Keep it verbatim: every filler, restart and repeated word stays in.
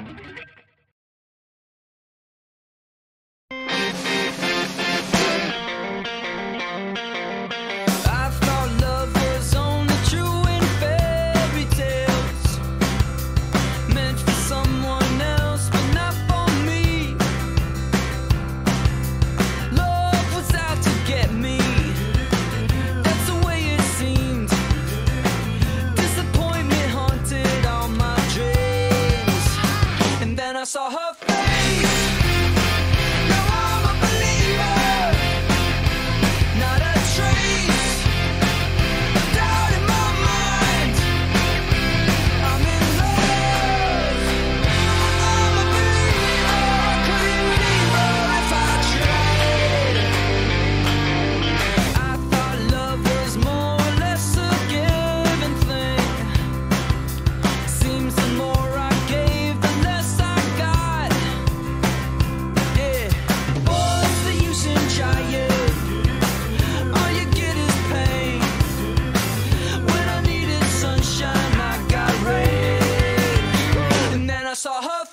I saw her face. Now I'm a believer. Not a trace of doubt in my mind. I'm in love. I'm a believer. Couldn't leave her if I tried. I thought love was more or less a given thing. Seems the more I gave, the less I got. Yeah, what's the use in trying? All you get is pain. When I needed sunshine, I got rain. And then I saw her